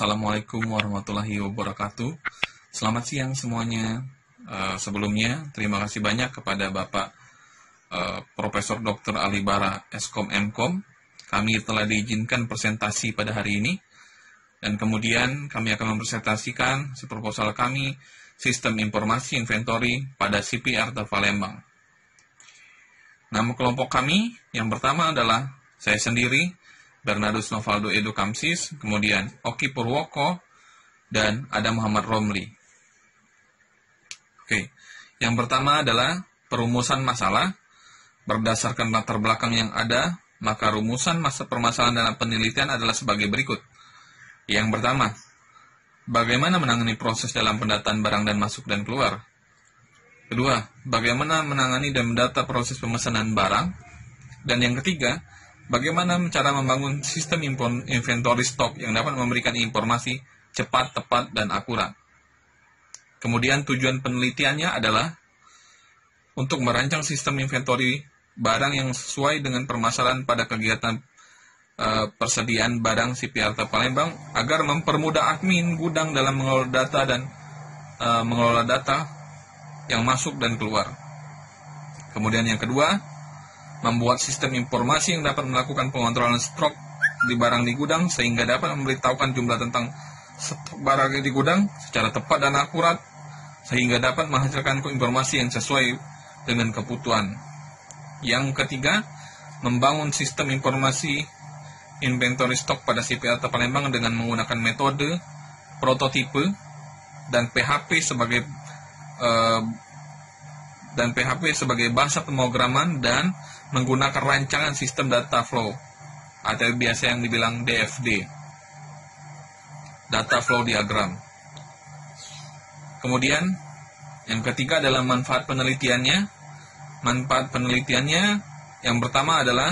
Assalamualaikum warahmatullahi wabarakatuh. Selamat siang semuanya. Sebelumnya, terima kasih banyak kepada Bapak Profesor Dr. Alibara Eskom Mkom. Kami telah diizinkan presentasi pada hari ini. Dan kemudian kami akan mempresentasikan proposal kami, Sistem Informasi Inventory pada CP Arta Palembang. Nama kelompok kami, yang pertama adalah saya sendiri, Bernardus Novaldo Edo Kamsis, kemudian Oki Purwoko, dan ada Muhammad Romli. Oke, yang pertama adalah perumusan masalah. Berdasarkan latar belakang yang ada, maka rumusan permasalahan dalam penelitian adalah sebagai berikut. Yang pertama, bagaimana menangani proses dalam pendataan barang dan masuk dan keluar. Kedua, bagaimana menangani dan mendata proses pemesanan barang. Dan yang ketiga, bagaimana cara membangun sistem inventory stok yang dapat memberikan informasi cepat, tepat, dan akurat. Kemudian tujuan penelitiannya adalah untuk merancang sistem inventory barang yang sesuai dengan permasalahan pada kegiatan persediaan barang CP Arta Palembang agar mempermudah admin gudang dalam mengelola data dan mengelola data yang masuk dan keluar. Kemudian yang kedua, membuat sistem informasi yang dapat melakukan pengontrolan stok di barang di gudang sehingga dapat memberitahukan jumlah tentang stok barang di gudang secara tepat dan akurat sehingga dapat menghasilkan informasi yang sesuai dengan kebutuhan. Yang ketiga, membangun sistem informasi inventory stok pada CP Arta Palembang dengan menggunakan metode prototipe dan PHP sebagai bahasa pemrograman dan menggunakan rancangan sistem data flow atau biasa yang dibilang DFD, data flow diagram. Kemudian yang ketiga adalah manfaat penelitiannya. Manfaat penelitiannya yang pertama adalah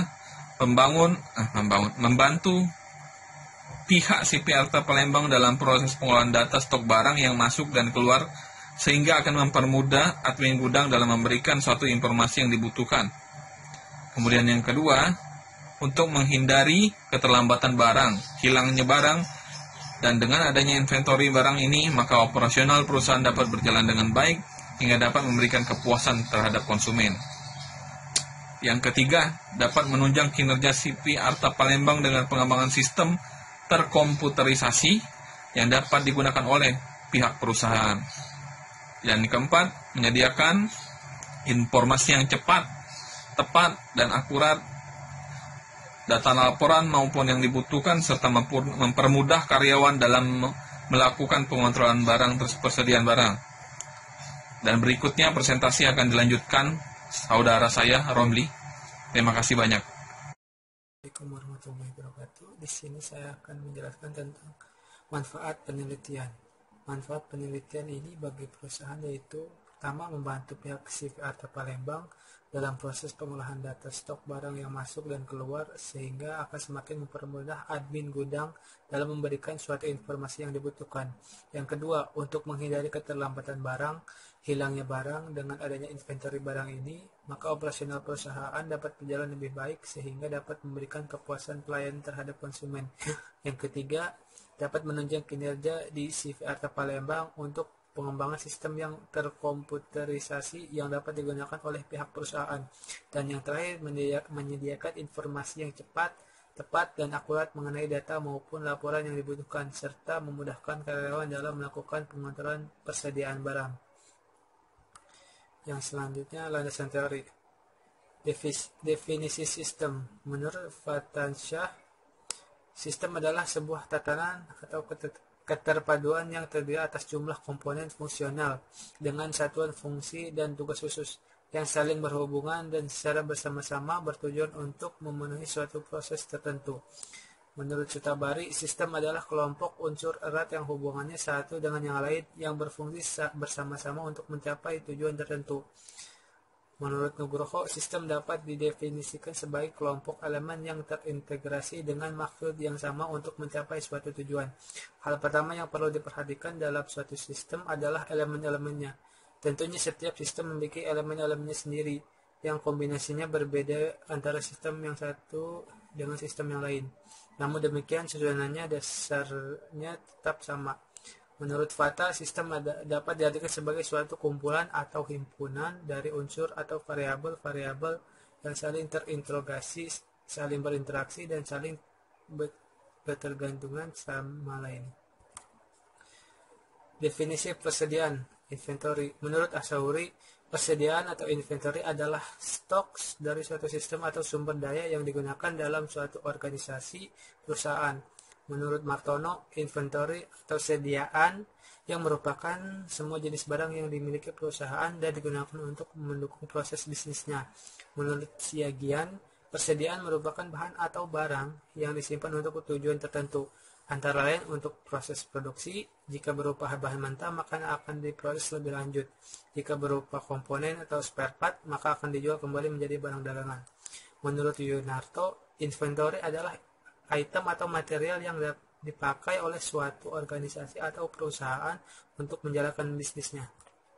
membantu pihak CP Arta Palembang dalam proses pengolahan data stok barang yang masuk dan keluar sehingga akan mempermudah admin gudang dalam memberikan suatu informasi yang dibutuhkan. Kemudian yang kedua, untuk menghindari keterlambatan barang, hilangnya barang, dan dengan adanya inventory barang ini, maka operasional perusahaan dapat berjalan dengan baik hingga dapat memberikan kepuasan terhadap konsumen. Yang ketiga, dapat menunjang kinerja CP Arta Palembang dengan pengembangan sistem terkomputerisasi yang dapat digunakan oleh pihak perusahaan. Dan yang keempat, menyediakan informasi yang cepat, tepat, dan akurat, data laporan maupun yang dibutuhkan, serta mempermudah karyawan dalam melakukan pengontrolan barang terus persediaan barang. Dan berikutnya presentasi akan dilanjutkan saudara saya, Romli. Terima kasih banyak. Assalamualaikum warahmatullahi wabarakatuh. Di sini saya akan menjelaskan tentang manfaat penelitian. Manfaat penelitian ini bagi perusahaan yaitu pertama, membantu pihak CP Arta Palembang dalam proses pengolahan data stok barang yang masuk dan keluar sehingga akan semakin mempermudah admin gudang dalam memberikan suatu informasi yang dibutuhkan. Yang kedua, untuk menghindari keterlambatan barang, hilangnya barang. Dengan adanya inventory barang ini, maka operasional perusahaan dapat berjalan lebih baik sehingga dapat memberikan kepuasan pelayanan terhadap konsumen. Yang ketiga, dapat menunjang kinerja di CP Arta Palembang untuk pengembangan sistem yang terkomputerisasi yang dapat digunakan oleh pihak perusahaan. Dan yang terakhir, menyediakan informasi yang cepat, tepat, dan akurat mengenai data maupun laporan yang dibutuhkan, serta memudahkan karyawan dalam melakukan pengontrolan persediaan barang. Yang selanjutnya, landasan teori. Definisi sistem. Menurut Fatansyah, sistem adalah sebuah tatanan atau keterpaduan yang terdiri atas jumlah komponen fungsional dengan satuan fungsi dan tugas khusus yang saling berhubungan dan secara bersama-sama bertujuan untuk memenuhi suatu proses tertentu. Menurut Sutabari, sistem adalah kelompok unsur erat yang hubungannya satu dengan yang lain yang berfungsi bersama-sama untuk mencapai tujuan tertentu. Menurut Nugroho, sistem dapat didefinisikan sebagai kelompok elemen yang terintegrasi dengan maksud yang sama untuk mencapai suatu tujuan. Hal pertama yang perlu diperhatikan dalam suatu sistem adalah elemen-elemennya. Tentunya setiap sistem memiliki elemen-elemennya sendiri, yang kombinasinya berbeda antara sistem yang satu dengan sistem yang lain. Namun demikian, susunannya dasarnya tetap sama. Menurut Fata, sistem dapat diartikan sebagai suatu kumpulan atau himpunan dari unsur atau variabel-variabel yang saling terintegrasi, saling berinteraksi, dan saling bertergantungan sama lain. Definisi persediaan inventory. Menurut Asauri, persediaan atau inventory adalah stok dari suatu sistem atau sumber daya yang digunakan dalam suatu organisasi perusahaan. Menurut Martono, inventory atau sediaan yang merupakan semua jenis barang yang dimiliki perusahaan dan digunakan untuk mendukung proses bisnisnya. Menurut Siagian, persediaan merupakan bahan atau barang yang disimpan untuk tujuan tertentu, antara lain untuk proses produksi. Jika berupa bahan mentah, maka akan diproses lebih lanjut. Jika berupa komponen atau spare part, maka akan dijual kembali menjadi barang dagangan. Menurut Yunarto, inventory adalah item atau material yang dipakai oleh suatu organisasi atau perusahaan untuk menjalankan bisnisnya.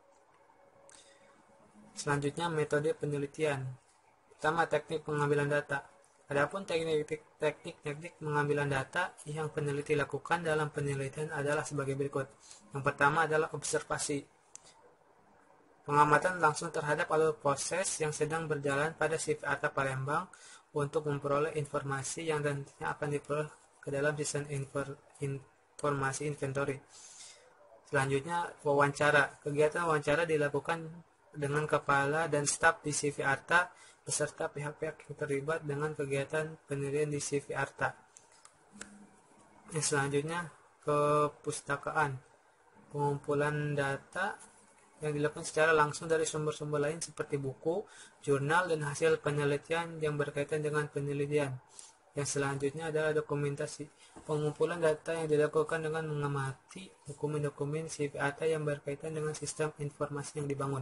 Selanjutnya, metode penelitian. Pertama, teknik pengambilan data. Adapun teknik pengambilan data yang peneliti lakukan dalam penelitian adalah sebagai berikut. Yang pertama adalah observasi. Pengamatan langsung terhadap alur proses yang sedang berjalan pada CV Arta Palembang untuk memperoleh informasi yang nantinya akan diperoleh ke dalam sistem informasi inventory. Selanjutnya, wawancara. Kegiatan wawancara dilakukan dengan kepala dan staf di CV Arta beserta pihak-pihak yang terlibat dengan kegiatan penelitian di CV Arta. Yang selanjutnya, kepustakaan. Pengumpulan data yang dilakukan secara langsung dari sumber-sumber lain seperti buku, jurnal, dan hasil penelitian yang berkaitan dengan penelitian. Yang selanjutnya adalah dokumentasi. Pengumpulan data yang dilakukan dengan mengamati dokumen-dokumen CV Arta yang berkaitan dengan sistem informasi yang dibangun.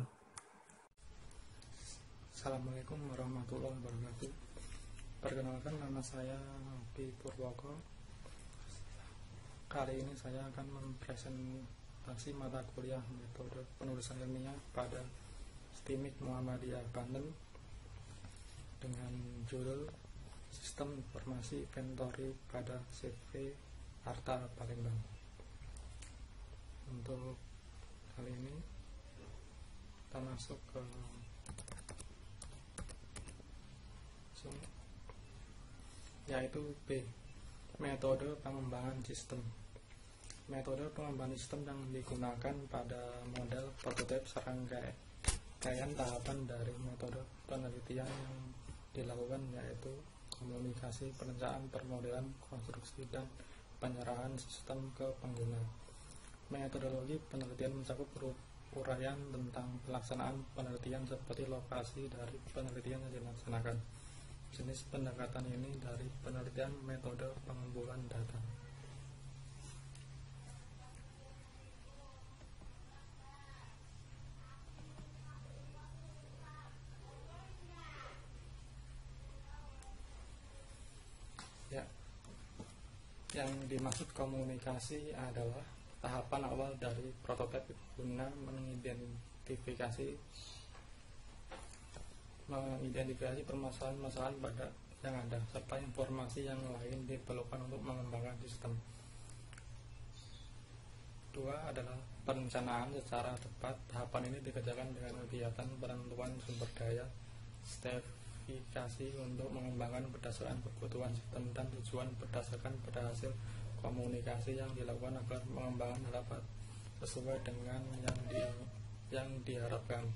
Assalamualaikum warahmatullahi wabarakatuh. Perkenalkan, nama saya Nopi Purwoko. Kali ini saya akan mempresentasi mata kuliah metode penulisan ilmiah pada STIMIK Muhammadiyah Banten dengan judul Sistem Informasi Inventory pada CV Arta Palembang. Untuk kali ini kita masuk ke yaitu B. Metode pengembangan sistem. Metode pengembangan sistem yang digunakan pada model prototipe serangkaian tahapan dari metode penelitian yang dilakukan, yaitu komunikasi, perencanaan, permodelan, konstruksi, dan penyerahan sistem ke pengguna. Metodologi penelitian mencakup uraian tentang pelaksanaan penelitian seperti lokasi dari penelitian yang dilaksanakan, jenis pendekatan ini dari penelitian, metode pengumpulan data. Ya, yang dimaksud komunikasi adalah tahapan awal dari prototipe guna mengidentifikasi permasalahan-permasalahan pada yang ada, serta informasi yang lain diperlukan untuk mengembangkan sistem. Dua adalah perencanaan secara tepat. Tahapan ini dikerjakan dengan kegiatan penentuan sumber daya, stratifikasi untuk mengembangkan berdasarkan kebutuhan sistem, dan tujuan berdasarkan pada hasil komunikasi yang dilakukan agar mengembangkan dapat sesuai dengan yang diharapkan.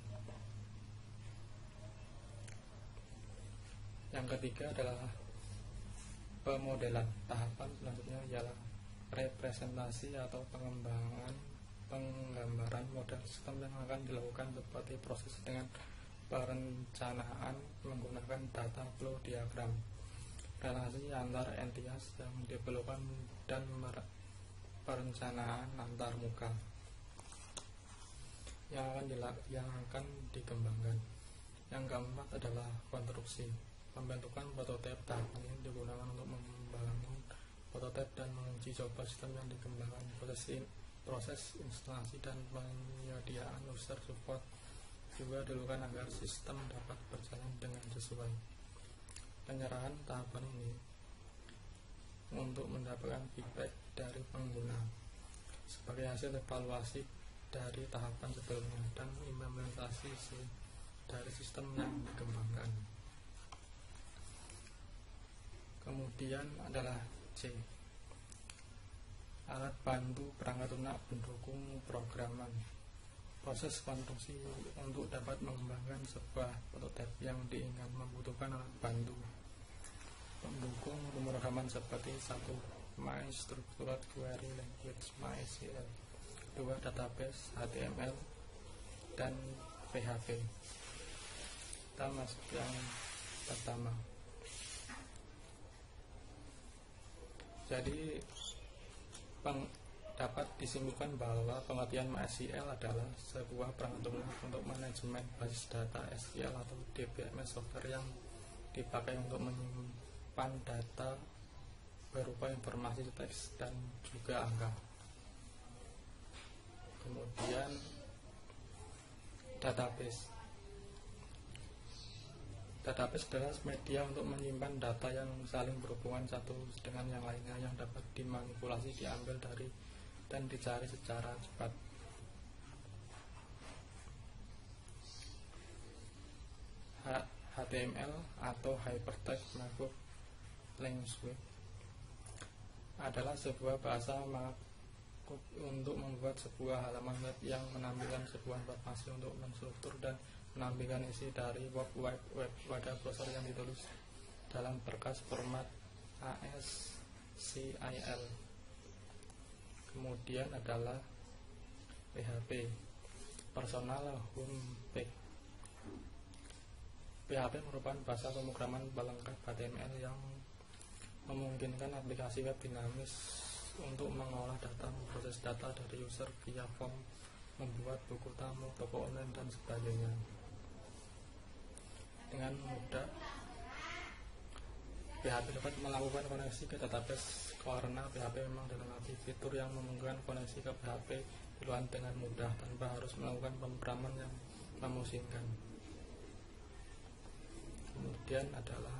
Yang ketiga adalah pemodelan. Tahapan selanjutnya ialah representasi atau penggambaran model sistem yang akan dilakukan seperti proses dengan perencanaan menggunakan data flow diagram, relasi antar entitas yang diperlukan, dan perencanaan antar muka yang akan dikembangkan. Yang keempat adalah konstruksi. Pembentukan prototipe. Tahapan ini digunakan untuk membangun prototipe dan menguji coba sistem yang dikembangkan. Proses instalasi dan penyediaan user support juga dilakukan agar sistem dapat berjalan dengan sesuai. Penyerahan. Tahapan ini untuk mendapatkan feedback dari pengguna sebagai hasil evaluasi dari tahapan sebelumnya dan implementasi dari sistem yang dikembangkan. Kemudian adalah C, alat bantu perangkat lunak pendukung programan. Proses konstruksi untuk dapat mengembangkan sebuah prototipe yang diinginkan membutuhkan alat bantu pendukung pemrograman seperti 1. MyStructured Query Language MySQL, 2. Database HTML dan PHP. Kita masuk yang pertama. Jadi dapat disimpulkan bahwa pengertian MySQL adalah sebuah perangkat lunak untuk manajemen basis data SQL atau DBMS software yang dipakai untuk menyimpan data berupa informasi teks dan juga angka. Kemudian database adalah media untuk menyimpan data yang saling berhubungan satu dengan yang lainnya, yang dapat dimanipulasi, diambil dari dan dicari secara cepat. HTML atau Hypertext Markup Language adalah sebuah bahasa markup untuk membuat sebuah halaman web yang menampilkan sebuah informasi untuk menstruktur dan menampilkan isi dari World Wide Web pada browser yang ditulis dalam berkas format ASCII. Kemudian adalah PHP, Personal Home Page. PHP merupakan bahasa pemrograman pelengkap HTML yang memungkinkan aplikasi web dinamis untuk mengolah data, memproses data dari user via form, membuat buku tamu, toko online, dan sebagainya dengan mudah. PHP dapat melakukan koneksi ke database karena PHP memang dilengkapi fitur yang memungkinkan koneksi ke PHP di luar dengan mudah tanpa harus melakukan pemrograman yang memusingkan. Kemudian adalah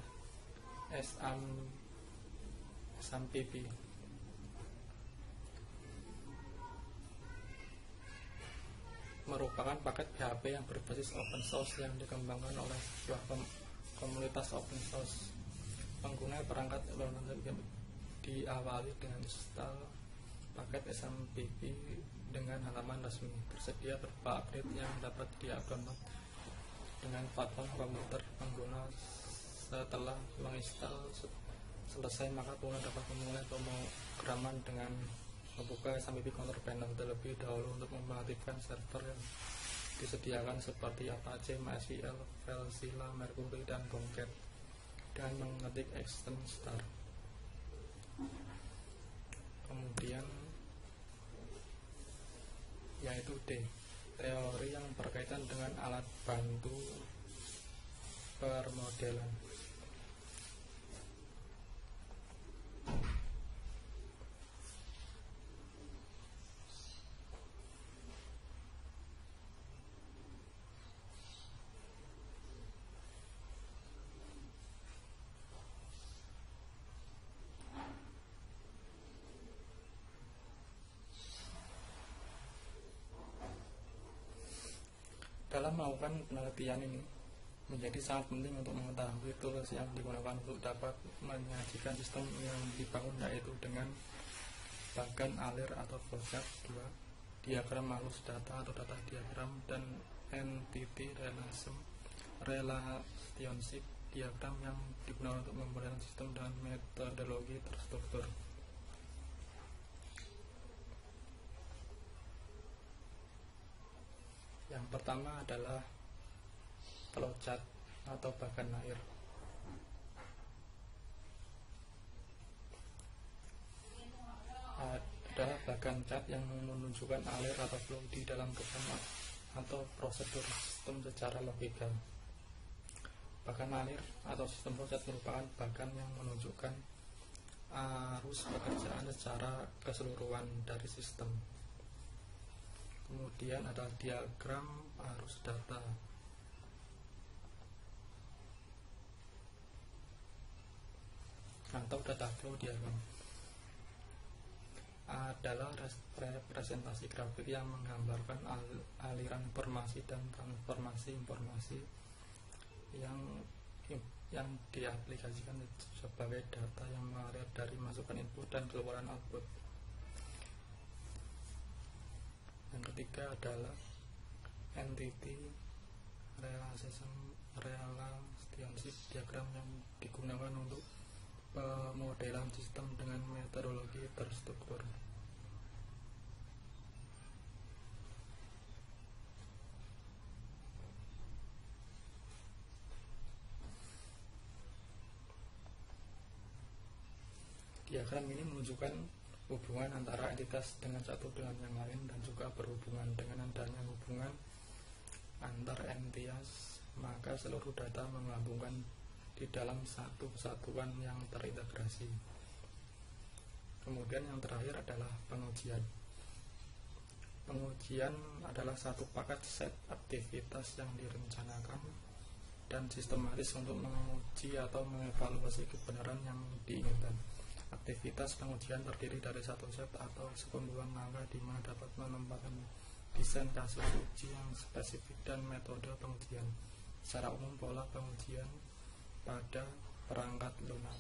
SAMPP, merupakan paket PHP yang berbasis open source yang dikembangkan oleh sebuah komunitas open source. Pengguna perangkat diawali dengan install paket SAMPP dengan halaman resmi. Tersedia beberapa update yang dapat di-download dengan platform komputer pengguna. Setelah menginstal selesai, maka pengguna dapat memulai pemrograman dengan membuka SAMPP Control Panel terlebih dahulu untuk mengaktifkan server yang disediakan seperti Apache, MySQL, FileZilla, Mercury, dan Tomcat, dan mengetik extend start. Kemudian yaitu D, teori yang berkaitan dengan alat bantu permodelan. Dalam melakukan penelitian ini menjadi sangat penting untuk mengetahui tools yang digunakan untuk dapat menyajikan sistem yang dibangun, yaitu dengan bagan alir atau flowchart, 2. diagram malus data atau data diagram, dan entity relationship diagram yang digunakan untuk memperoleh sistem dengan metodologi terstruktur. Yang pertama adalah flowchart atau bagan air. Adalah bagan chart yang menunjukkan alir atau flow di dalam program atau prosedur sistem secara logika. Bagan alir atau sistem flowchart merupakan bagan yang menunjukkan arus pekerjaan secara keseluruhan dari sistem. Kemudian ada diagram arus data. Atau data flow diagram. adalah representasi grafik yang menggambarkan aliran informasi dan transformasi informasi yang diaplikasikan sebagai data yang mengalir dari masukan input dan keluaran output. Yang ketiga adalah entity relationship diagram yang digunakan untuk pemodelan sistem dengan metodologi terstruktur. Diagram ini menunjukkan hubungan antara entitas dengan satu dengan yang lain dan juga berhubungan dengan adanya hubungan antar entitas, maka seluruh data menggabungkan di dalam satu kesatuan yang terintegrasi. Kemudian yang terakhir adalah pengujian. Pengujian adalah satu paket set aktivitas yang direncanakan dan sistematis untuk menguji atau mengevaluasi kebenaran yang diinginkan. Aktivitas pengujian terdiri dari satu set atau sekumpulan langkah di mana dapat menempatkan desain kasus uji yang spesifik dan metode pengujian. Secara umum, pola pengujian pada perangkat lunak.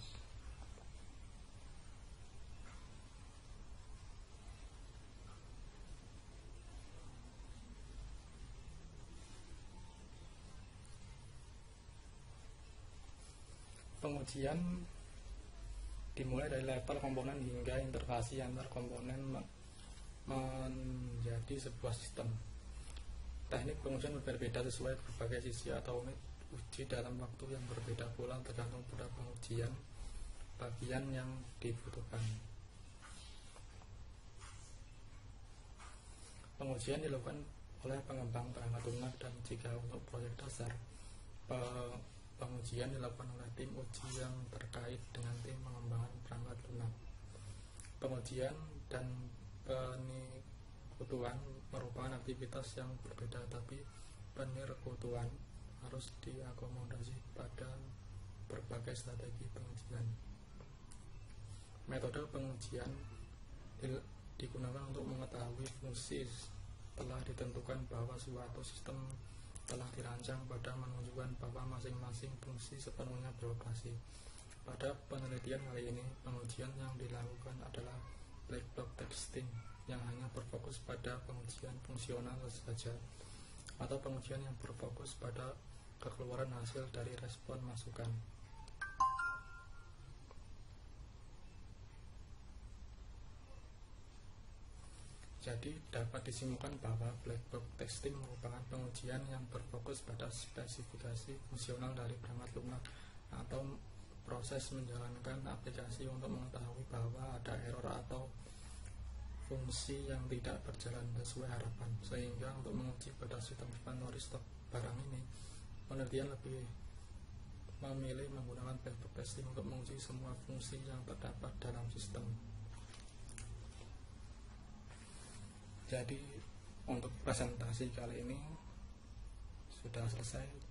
Pengujian dimulai dari level komponen hingga interfaksi antar komponen menjadi sebuah sistem. Teknik pengujian berbeda sesuai berbagai sisi atau unit uji dalam waktu yang berbeda pula tergantung pada pengujian bagian yang dibutuhkan. Pengujian dilakukan oleh pengembang perangkat lunak, dan jika untuk proyek dasar, pengujian dilakukan oleh tim uji yang terkait dengan tim pengembangan perangkat lunak. Pengujian dan penikutuan merupakan aktivitas yang berbeda, tapi penikutuan harus diakomodasi pada berbagai strategi pengujian. Metode pengujian digunakan untuk mengetahui fungsi telah ditentukan bahwa suatu sistem telah dirancang pada menunjukkan bahwa masing-masing fungsi sepenuhnya beroperasi. Pada penelitian kali ini, pengujian yang dilakukan adalah black box testing yang hanya berfokus pada pengujian fungsional saja, atau pengujian yang berfokus pada kekeluaran hasil dari respon masukan. Jadi dapat disimpulkan bahwa black box testing merupakan pengujian yang berfokus pada spesifikasi fungsional dari perangkat lunak atau proses menjalankan aplikasi untuk mengetahui bahwa ada error atau fungsi yang tidak berjalan sesuai harapan. Sehingga untuk menguji pada sistem inventory stok barang ini, penelitian lebih memilih menggunakan black box testing untuk menguji semua fungsi yang terdapat dalam sistem. Jadi untuk presentasi kali ini sudah selesai.